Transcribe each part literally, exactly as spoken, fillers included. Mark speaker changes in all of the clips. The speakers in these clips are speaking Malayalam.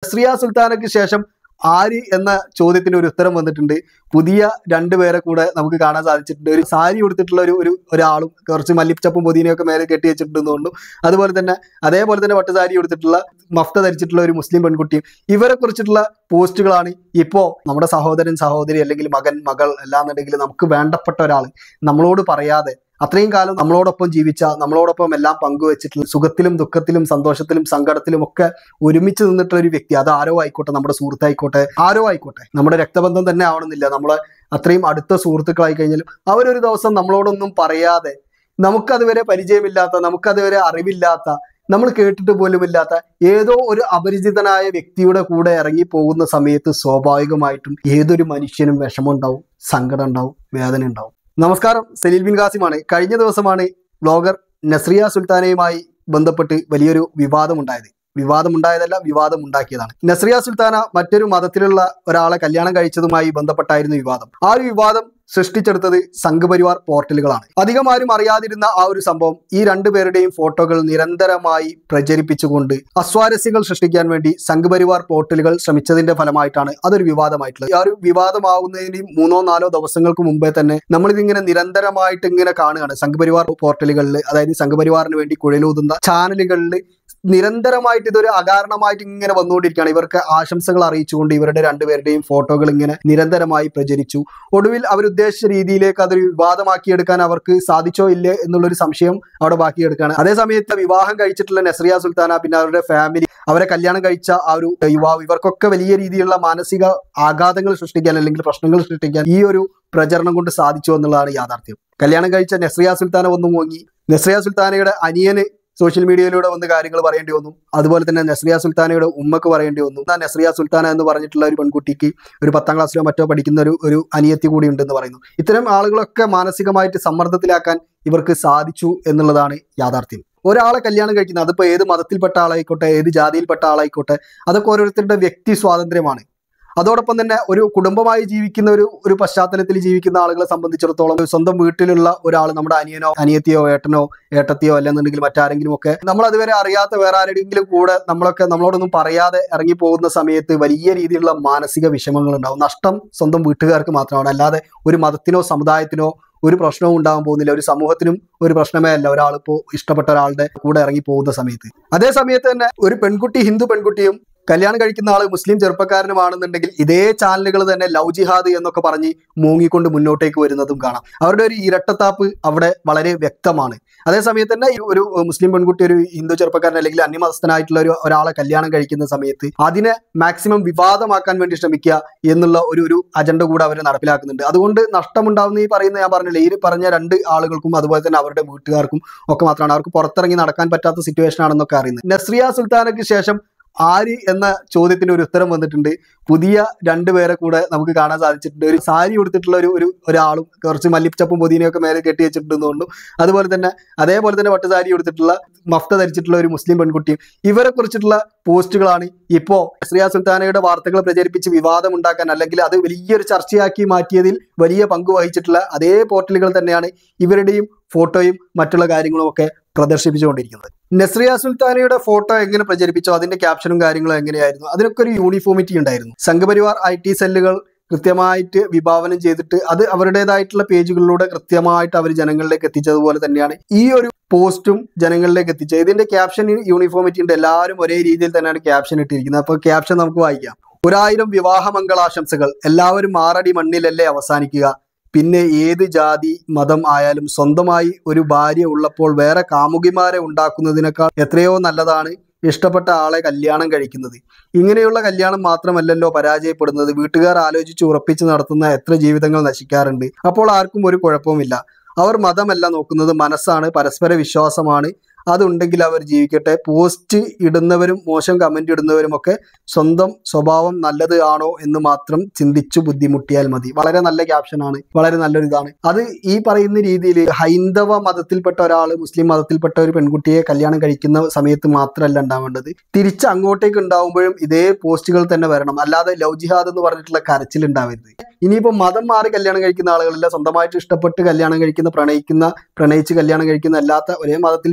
Speaker 1: നസ്രിയ സുൽത്താനയ്ക്ക് ശേഷം ആര് എന്ന ചോദ്യത്തിന് ഒരു ഉത്തരം വന്നിട്ടുണ്ട്. പുതിയ രണ്ടുപേരെ കൂടെ നമുക്ക് കാണാൻ സാധിച്ചിട്ടുണ്ട്. ഒരു സാരി ഉടുത്തിട്ടുള്ള ഒരു ഒരു ഒരാളും കുറച്ച് മല്ലിച്ചപ്പും പുതിനയൊക്കെ മേലെ കെട്ടി വെച്ചിട്ടുണ്ടെന്നുകൊണ്ടും അതുപോലെ തന്നെ അതേപോലെ തന്നെ പട്ടുസാരി ഉടുത്തിട്ടുള്ള മഫ്ത ധരിച്ചിട്ടുള്ള ഒരു മുസ്ലിം പെൺകുട്ടിയും ഇവരെ കുറിച്ചിട്ടുള്ള പോസ്റ്റുകളാണ് ഇപ്പോൾ നമ്മുടെ സഹോദരൻ സഹോദരി അല്ലെങ്കിൽ മകൻ മകൾ അല്ലാന്നുണ്ടെങ്കിൽ നമുക്ക് വേണ്ടപ്പെട്ട ഒരാൾ നമ്മളോട് പറയാതെ അത്രയും കാലം നമ്മളോടൊപ്പം ജീവിച്ച നമ്മളോടൊപ്പം എല്ലാം പങ്കുവെച്ചിട്ടുള്ള സുഖത്തിലും ദുഃഖത്തിലും സന്തോഷത്തിലും സങ്കടത്തിലും ഒക്കെ ഒരുമിച്ച് നിന്നിട്ടുള്ള ഒരു വ്യക്തി, അത് ആരോ ആയിക്കോട്ടെ, നമ്മുടെ സുഹൃത്തായിക്കോട്ടെ, ആരോ ആയിക്കോട്ടെ, നമ്മുടെ രക്തബന്ധം തന്നെ ആവണമെന്നില്ല, നമ്മളെ അത്രയും അടുത്ത സുഹൃത്തുക്കളായി കഴിഞ്ഞാലും അവരൊരു ദിവസം നമ്മളോടൊന്നും പറയാതെ നമുക്കതുവരെ പരിചയമില്ലാത്ത നമുക്കതുവരെ അറിവില്ലാത്ത നമ്മൾ കേട്ടിട്ട് പോലുമില്ലാത്ത ഏതോ ഒരു അപരിചിതനായ വ്യക്തിയുടെ കൂടെ ഇറങ്ങി പോകുന്ന സമയത്ത് സ്വാഭാവികമായിട്ടും ഏതൊരു മനുഷ്യനും വിഷമം ഉണ്ടാവും, സങ്കടം ഉണ്ടാവും, വേദന ഉണ്ടാവും. നമസ്കാരം, സലീൽ ബിൻ ഖാസിമാണ്. കഴിഞ്ഞ ദിവസമാണ് ബ്ലോഗർ നസ്രിയ സുൽത്താനയുമായി ബന്ധപ്പെട്ട് വലിയൊരു വിവാദമുണ്ടായത്. വിവാദമുണ്ടായതല്ല, വിവാദം ഉണ്ടാക്കിയതാണ്. നസ്രിയ സുൽത്താന മറ്റൊരു മതത്തിലുള്ള ഒരാളെ കല്യാണം കഴിച്ചതുമായി ബന്ധപ്പെട്ടായിരുന്നു വിവാദം. ആ ഒരു വിവാദം സൃഷ്ടിച്ചെടുത്തത് സംഘപരിവാർ പോർട്ടലുകളാണ്. അധികം ആരും അറിയാതിരുന്ന ആ ഒരു സംഭവം ഈ രണ്ടുപേരുടെയും ഫോട്ടോകൾ നിരന്തരമായി പ്രചരിപ്പിച്ചുകൊണ്ട് അസ്വാരസ്യങ്ങൾ സൃഷ്ടിക്കാൻ വേണ്ടി സംഘപരിവാർ പോർട്ടലുകൾ ശ്രമിച്ചതിന്റെ ഫലമായിട്ടാണ് അതൊരു വിവാദമായിട്ടുള്ളത്. ആ ഒരു വിവാദമാവുന്നതിന് മൂന്നോ നാലോ ദിവസങ്ങൾക്ക് മുമ്പേ തന്നെ നമ്മളിതിങ്ങനെ നിരന്തരമായിട്ട് ഇങ്ങനെ കാണുകയാണ്. സംഘപരിവാർ പോർട്ടലുകളിൽ, അതായത് സംഘപരിവാറിന് വേണ്ടി കുഴലൂതുന്ന ചാനലുകളിൽ നിരന്തരമായിട്ട് ഇതൊരു അകാരണമായിട്ട് ഇങ്ങനെ വന്നുകൊണ്ടിരിക്കുകയാണ്. ഇവർക്ക് ആശംസകൾ അറിയിച്ചുകൊണ്ട് ഇവരുടെ രണ്ടുപേരുടെയും ഫോട്ടോകൾ ഇങ്ങനെ നിരന്തരമായി പ്രചരിച്ചു. ഒടുവിൽ അവരുദ്ദേശിച്ച രീതിയിലേക്ക് അതൊരു വിവാദമാക്കിയെടുക്കാൻ അവർക്ക് സാധിച്ചോ ഇല്ലേ എന്നുള്ളൊരു സംശയം അവിടെ ബാക്കിയെടുക്കുകയാണ്. അതേസമയത്ത് വിവാഹം കഴിച്ചിട്ടുള്ള നസ്രിയ സുൽത്താന, പിന്നെ അവരുടെ ഫാമിലി, അവരെ കല്യാണം കഴിച്ച ആ ഒരു യുവാവ്, ഇവർക്കൊക്കെ വലിയ രീതിയിലുള്ള മാനസിക ആഘാതങ്ങൾ സൃഷ്ടിക്കാൻ അല്ലെങ്കിൽ പ്രശ്നങ്ങൾ സൃഷ്ടിക്കാൻ ഈ ഒരു പ്രചരണം കൊണ്ട് സാധിച്ചു എന്നുള്ളതാണ് യാഥാർത്ഥ്യം. കല്യാണം കഴിച്ച നസ്രിയ സുൽത്താന ഒന്നും വാങ്ങി നസ്രിയ സുൽത്താനയുടെ അനിയന് സോഷ്യൽ മീഡിയയിലൂടെ വന്ന് കാര്യങ്ങൾ പറയേണ്ടി വന്നു. അതുപോലെ തന്നെ നസ്രിയ സുൽത്താനയുടെ ഉമ്മക്ക് പറയേണ്ടി വന്നു. നസ്രിയ സുൽത്താന എന്ന് പറഞ്ഞിട്ടുള്ള ഒരു പെൺകുട്ടിക്ക് ഒരു പത്താം ക്ലാസ്സിലോ മറ്റോ പഠിക്കുന്ന ഒരു ഒരു അനിയത്തി കൂടി ഉണ്ടെന്ന് പറയുന്നു. ഇത്തരം ആളുകളൊക്കെ മാനസികമായിട്ട് സമ്മർദ്ദത്തിലാക്കാൻ ഇവർക്ക് സാധിച്ചു എന്നുള്ളതാണ് യാഥാർത്ഥ്യം. ഒരാളെ കല്യാണം കഴിക്കുന്നത്, അതിപ്പോൾ ഏത് മതത്തിൽപ്പെട്ട ആളായിക്കോട്ടെ, ഏത് ജാതിയിൽപ്പെട്ട ആളായിക്കോട്ടെ, അതൊക്കെ ഓരോരുത്തരുടെ വ്യക്തി സ്വാതന്ത്ര്യമാണ്. അതോടൊപ്പം തന്നെ ഒരു കുടുംബമായി ജീവിക്കുന്ന ഒരു ഒരു പശ്ചാത്തലത്തിൽ ജീവിക്കുന്ന ആളുകളെ സംബന്ധിച്ചിടത്തോളം സ്വന്തം വീട്ടിലുള്ള ഒരാൾ, നമ്മുടെ അനിയനോ അനിയത്തിയോ ഏട്ടനോ ഏട്ടത്തിയോ അല്ലെന്നുണ്ടെങ്കിൽ മറ്റാരെങ്കിലും ഒക്കെ നമ്മൾ അതുവരെ അറിയാത്ത വേറെ ആരെങ്കിലും കൂടെ നമ്മളൊക്കെ നമ്മളോടൊന്നും പറയാതെ ഇറങ്ങി പോകുന്ന സമയത്ത് വലിയ രീതിയിലുള്ള മാനസിക വിഷമങ്ങൾ ഉണ്ടാവും. നഷ്ടം സ്വന്തം വീട്ടുകാർക്ക് മാത്രമാണ്, അല്ലാതെ ഒരു മതത്തിനോ സമുദായത്തിനോ ഒരു പ്രശ്നവും ഉണ്ടാകാൻ പോകുന്നില്ല. ഒരു സമൂഹത്തിനും ഒരു പ്രശ്നമേ അല്ല ഒരാളിപ്പോൾ ഇഷ്ടപ്പെട്ട ഒരാളുടെ കൂടെ ഇറങ്ങി പോകുന്ന സമയത്ത്. അതേ സമയത്ത് തന്നെ ഒരു പെൺകുട്ടി, ഹിന്ദു പെൺകുട്ടിയും കല്യാണം കഴിക്കുന്ന ആൾ മുസ്ലിം ചെറുപ്പക്കാരനുമാണെന്നുണ്ടെങ്കിൽ ഇതേ ചാനലുകൾ തന്നെ ലവ് ജിഹാദ് എന്നൊക്കെ പറഞ്ഞ് മൂങ്ങിക്കൊണ്ട് മുന്നോട്ടേക്ക് വരുന്നതും കാണാം. അവരുടെ ഒരു ഇരട്ടത്താപ്പ് അവിടെ വളരെ വ്യക്തമാണ്. അതേസമയത്ത് തന്നെ ഒരു മുസ്ലിം പെൺകുട്ടി ഒരു ഹിന്ദു ചെറുപ്പക്കാരൻ അല്ലെങ്കിൽ അന്യമതസ്ഥനായിട്ടുള്ള ഒരു ഒരാളെ കല്യാണം കഴിക്കുന്ന സമയത്ത് അതിനെ മാക്സിമം വിവാദമാക്കാൻ വേണ്ടി ശ്രമിക്കുക എന്നുള്ള ഒരു ഒരു അജണ്ട കൂടെ അവർ നടപ്പിലാക്കുന്നുണ്ട്. അതുകൊണ്ട് നഷ്ടമുണ്ടാവുന്ന ഈ പറയുന്ന ഞാൻ പറഞ്ഞില്ലേ, ഈ പറഞ്ഞ രണ്ട് ആളുകൾക്കും അതുപോലെ തന്നെ അവരുടെ വീട്ടുകാർക്കും ഒക്കെ മാത്രമാണ്. അവർക്ക് പുറത്തിറങ്ങി നടക്കാൻ പറ്റാത്ത സിറ്റുവേഷൻ ആണെന്നൊക്കെ അറിയുന്നത്. നസ്രിയ സുൽത്താനയ്ക്ക് ശേഷം ആര് എന്ന ചോദ്യത്തിന് ഒരു ഉത്തരം വന്നിട്ടുണ്ട്. പുതിയ രണ്ടുപേരെ കൂടെ നമുക്ക് കാണാൻ സാധിച്ചിട്ടുണ്ട്. ഒരു സാരി ഉടുത്തിട്ടുള്ള ഒരു ഒരു ഒരാളും കുറച്ച് മല്ലിച്ചപ്പും പുതിനയൊക്കെ മേലെ കെട്ടി വെച്ചിട്ടുണ്ടെന്നുകൊണ്ടും അതുപോലെ തന്നെ അതേപോലെ തന്നെ പട്ടുസാരി ഉടുത്തിട്ടുള്ള മഫ്ത ധരിച്ചിട്ടുള്ള ഒരു മുസ്ലിം പെൺകുട്ടിയും ഇവരെ കുറിച്ചിട്ടുള്ള പോസ്റ്റുകളാണ് ഇപ്പോൾ നസ്രിയ സുൽത്താനയുടെ വാർത്തകൾ പ്രചരിപ്പിച്ച് വിവാദം ഉണ്ടാക്കാൻ അല്ലെങ്കിൽ അത് വലിയൊരു ചർച്ചയാക്കി മാറ്റിയതിൽ വലിയ പങ്ക് വഹിച്ചിട്ടുള്ള അതേ പോർട്ടലുകൾ തന്നെയാണ് ഇവരുടെയും ഫോട്ടോയും മറ്റുള്ള കാര്യങ്ങളും ഒക്കെ പ്രദർശിപ്പിച്ചുകൊണ്ടിരിക്കുന്നത്. നസ്രിയ സുൽത്താനയുടെ ഫോട്ടോ എങ്ങനെ പ്രചരിപ്പിച്ചോ അതിന്റെ ക്യാപ്ഷനും കാര്യങ്ങളും എങ്ങനെയായിരുന്നു, അതിനൊക്കെ ഒരു യൂണിഫോമിറ്റി ഉണ്ടായിരുന്നു. സംഘപരിവാർ ഐ ടി സെല്ലുകൾ കൃത്യമായിട്ട് വിഭാവനം ചെയ്തിട്ട് അത് അവരുടേതായിട്ടുള്ള പേജുകളിലൂടെ കൃത്യമായിട്ട് അവർ ജനങ്ങളിലേക്ക് എത്തിച്ചതുപോലെ തന്നെയാണ് ഈ ഒരു പോസ്റ്റും ജനങ്ങളിലേക്ക് എത്തിച്ചത്. ഇതിന്റെ ക്യാപ്ഷൻ യൂണിഫോമിറ്റി ഉണ്ട്, എല്ലാവരും ഒരേ രീതിയിൽ തന്നെയാണ് ക്യാപ്ഷൻ ഇട്ടിരിക്കുന്നത്. അപ്പോൾ ക്യാപ്ഷൻ നമുക്ക് വായിക്കാം. ഒരായിരം വിവാഹ മംഗളാശംസകൾ, എല്ലാവരും ആറടി മണ്ണിലല്ലേ അവസാനിക്കുക, പിന്നെ ഏത് ജാതി മതം ആയാലും സ്വന്തമായി ഒരു ഭാര്യ ഉള്ളപ്പോൾ വേറെ കാമുകിമാരെ ഉണ്ടാക്കുന്നതിനേക്കാൾ എത്രയോ നല്ലതാണ് ഇഷ്ടപ്പെട്ട ആളെ കല്യാണം കഴിക്കുന്നത്. ഇങ്ങനെയുള്ള കല്യാണം മാത്രമല്ലല്ലോ പരാജയപ്പെടുന്നത്, വീട്ടുകാർ ആലോചിച്ച് ഉറപ്പിച്ച് നടത്തുന്ന എത്ര ജീവിതങ്ങൾ നശിക്കാറുണ്ട്. അപ്പോൾ ആർക്കും ഒരു കുഴപ്പവുമില്ല. അവർ മതമല്ല നോക്കുന്നത്, മനസ്സാണ്, പരസ്പര വിശ്വാസമാണ്. അതുണ്ടെങ്കിൽ അവർ ജീവിക്കട്ടെ. പോസ്റ്റ് ഇടുന്നവരും മോശം കമന്റ് ഇടുന്നവരും ഒക്കെ സ്വന്തം സ്വഭാവം നല്ലത് ആണോ എന്ന് മാത്രം ചിന്തിച്ചു ബുദ്ധിമുട്ടിയാൽ മതി. വളരെ നല്ല ക്യാപ്ഷനാണ്, വളരെ നല്ലൊരു ഇതാണ്. അത് ഈ പറയുന്ന രീതിയിൽ ഹൈന്ദവ മതത്തിൽപ്പെട്ട ഒരാൾ മുസ്ലിം മതത്തിൽപ്പെട്ട ഒരു പെൺകുട്ടിയെ കല്യാണം കഴിക്കുന്ന സമയത്ത് മാത്രമല്ല ഉണ്ടാവേണ്ടത്, തിരിച്ച് അങ്ങോട്ടേക്ക് ഉണ്ടാവുമ്പോഴും ഇതേ പോസ്റ്റുകൾ തന്നെ വരണം. അല്ലാതെ ലവ് ജിഹാദ് എന്ന് പറഞ്ഞിട്ടുള്ള കരച്ചിൽ ഉണ്ടാവരുത്. ഇനിയിപ്പോൾ മതം മാറി കല്യാണം കഴിക്കുന്ന ആളുകളല്ല, സ്വന്തമായിട്ട് ഇഷ്ടപ്പെട്ട് കല്യാണം കഴിക്കുന്ന, പ്രണയിക്കുന്ന പ്രണയിച്ച് കല്യാണം കഴിക്കുന്ന അല്ലാത്ത ഒരേ മതത്തിൽപ്പെട്ട അല്ലെങ്കിൽ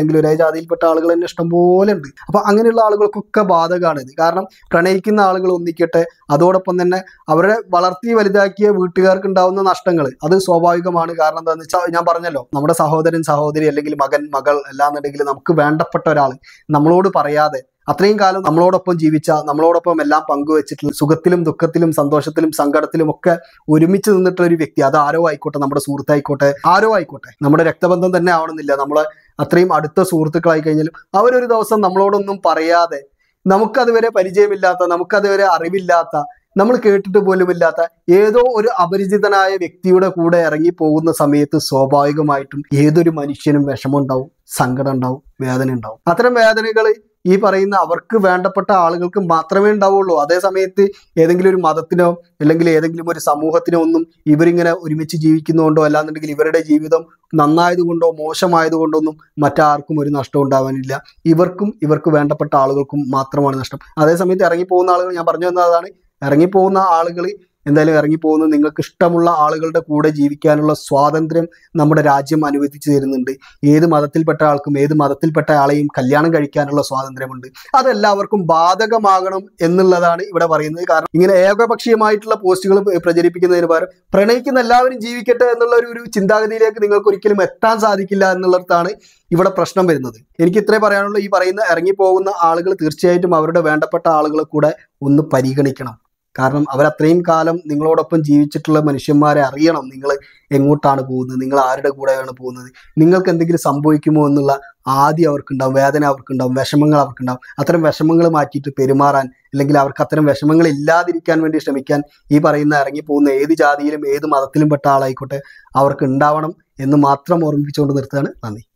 Speaker 1: അല്ലെങ്കിൽ ഒരേ ജാതിയിൽപ്പെട്ട ആളുകൾ തന്നെ ഇഷ്ടംപോലെ ഉണ്ട്. അപ്പൊ അങ്ങനെയുള്ള ആളുകൾക്കൊക്കെ ബാധകമാണ് ഇത്. കാരണം പ്രണയിക്കുന്ന ആളുകൾ ഒന്നിക്കട്ടെ, അതോടൊപ്പം തന്നെ അവരെ വളർത്തി വലുതാക്കിയ വീട്ടുകാർക്ക് ഉണ്ടാവുന്ന നഷ്ടങ്ങൾ അത് സ്വാഭാവികമാണ്. കാരണം എന്താണെന്ന് വെച്ചാൽ ഞാൻ പറഞ്ഞല്ലോ, നമ്മുടെ സഹോദരൻ സഹോദരി അല്ലെങ്കിൽ മകൻ മകൾ അല്ലാന്നുണ്ടെങ്കിൽ നമുക്ക് വേണ്ടപ്പെട്ട ഒരാൾ നമ്മളോട് പറയാതെ അത്രയും കാലം നമ്മളോടൊപ്പം ജീവിച്ച, നമ്മളോടൊപ്പം എല്ലാം പങ്കുവെച്ചിട്ടുള്ള, സുഖത്തിലും ദുഃഖത്തിലും സന്തോഷത്തിലും സങ്കടത്തിലും ഒക്കെ ഒരുമിച്ച് നിന്നിട്ടുള്ള ഒരു വ്യക്തി, അത് ആരോ ആയിക്കോട്ടെ, നമ്മുടെ സുഹൃത്തായിക്കോട്ടെ, ആരോ ആയിക്കോട്ടെ, നമ്മുടെ രക്തബന്ധം തന്നെ ആവണമെന്നില്ല, നമ്മളെ അത്രയും അടുത്ത സുഹൃത്തുക്കളായി കഴിഞ്ഞാലും അവരൊരു ദിവസം നമ്മളോടൊന്നും പറയാതെ, നമുക്കതുവരെ പരിചയമില്ലാത്ത, നമുക്കതുവരെ അറിവില്ലാത്ത, നമ്മൾ കേട്ടിട്ട് പോലുമില്ലാത്ത ഏതോ ഒരു അപരിചിതനായ വ്യക്തിയുടെ കൂടെ ഇറങ്ങി പോകുന്ന സമയത്ത് സ്വാഭാവികമായിട്ടും ഏതൊരു മനുഷ്യനും വിഷമം ഉണ്ടാവും, സങ്കടം ഉണ്ടാവും, വേദന ഉണ്ടാവും. അത്തരം വേദനകൾ ഈ പറയുന്ന അവർക്ക് വേണ്ടപ്പെട്ട ആളുകൾക്ക് മാത്രമേ ഉണ്ടാവുള്ളൂ. അതേ സമയത്ത് ഏതെങ്കിലും ഒരു മതത്തിനോ അല്ലെങ്കിൽ ഏതെങ്കിലും ഒരു സമൂഹത്തിനോ ഒന്നും ഇവരിങ്ങനെ ഒരുമിച്ച് ജീവിക്കുന്നതുകൊണ്ടോ അല്ലാന്നുണ്ടെങ്കിൽ ഇവരുടെ ജീവിതം നന്നായതുകൊണ്ടോ മോശമായതുകൊണ്ടോ ഒന്നും മറ്റാർക്കും ഒരു നഷ്ടം ഉണ്ടാവാനില്ല. ഇവർക്കും ഇവർക്ക് വേണ്ടപ്പെട്ട ആളുകൾക്കും മാത്രമാണ് നഷ്ടം. അതേസമയത്ത് ഇറങ്ങിപ്പോകുന്ന ആളുകൾ, ഞാൻ പറഞ്ഞു തന്നതാണ്, ഇറങ്ങിപ്പോകുന്ന ആളുകൾ എന്തായാലും ഇറങ്ങിപ്പോകുന്നത് നിങ്ങൾക്ക് ഇഷ്ടമുള്ള ആളുകളുടെ കൂടെ ജീവിക്കാനുള്ള സ്വാതന്ത്ര്യം നമ്മുടെ രാജ്യം അനുവദിച്ചു തരുന്നുണ്ട്. ഏത് മതത്തിൽപ്പെട്ട ആൾക്കും ഏത് മതത്തിൽപ്പെട്ട ആളെയും കല്യാണം കഴിക്കാനുള്ള സ്വാതന്ത്ര്യമുണ്ട്. അതെല്ലാവർക്കും ബാധകമാകണം എന്നുള്ളതാണ് ഇവിടെ പറയുന്നത്. കാരണം ഇങ്ങനെ ഏകപക്ഷീയമായിട്ടുള്ള പോസ്റ്റുകൾ പ്രചരിപ്പിക്കുന്നതിന് പകരം പ്രണയിക്കുന്ന എല്ലാവരും ജീവിക്കട്ടെ എന്നുള്ള ഒരു ചിന്താഗതിയിലേക്ക് നിങ്ങൾക്ക് ഒരിക്കലും എത്താൻ സാധിക്കില്ല എന്നുള്ളതാണ് ഇവിടെ പ്രശ്നം വരുന്നത്. എനിക്ക് ഇത്രേ പറയാനുള്ളൂ. ഈ പറയുന്ന ഇറങ്ങിപ്പോകുന്ന ആളുകൾ തീർച്ചയായിട്ടും അവരുടെ വേണ്ടപ്പെട്ട ആളുകളെ കൂടെ ഒന്ന് പരിഗണിക്കണം. കാരണം അവരത്രയും കാലം നിങ്ങളോടൊപ്പം ജീവിച്ചിട്ടുള്ള മനുഷ്യന്മാരെ അറിയണം. നിങ്ങൾ എങ്ങോട്ടാണ് പോകുന്നത്, നിങ്ങൾ ആരുടെ കൂടെയാണ് പോകുന്നത്, നിങ്ങൾക്ക് എന്തെങ്കിലും സംഭവിക്കുമോ എന്നുള്ള ആദ്യം അവർക്കുണ്ടാവും, വേദന അവർക്കുണ്ടാവും, വിഷമങ്ങൾ അവർക്കുണ്ടാവും. അത്തരം വിഷമങ്ങൾ മാറ്റിയിട്ട് പെരുമാറാൻ, അല്ലെങ്കിൽ അവർക്ക് അത്തരം വിഷമങ്ങൾ ഇല്ലാതിരിക്കാൻ വേണ്ടി ശ്രമിക്കാൻ ഈ പറയുന്ന ഇറങ്ങിപ്പോകുന്ന ഏത് ജാതിയിലും ഏത് മതത്തിലും പെട്ട ആളായിക്കോട്ടെ അവർക്ക് ഉണ്ടാവണം എന്ന് മാത്രം ഓർമ്മിപ്പിച്ചുകൊണ്ട് നിർത്തുകയാണ്. നന്ദി.